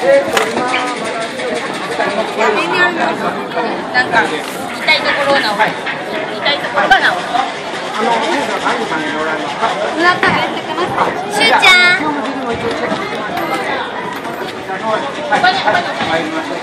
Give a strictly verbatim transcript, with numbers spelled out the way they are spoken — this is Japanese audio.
なんか痛いところを直す。痛いところが直す。裏からやってきます。しゅうちゃん。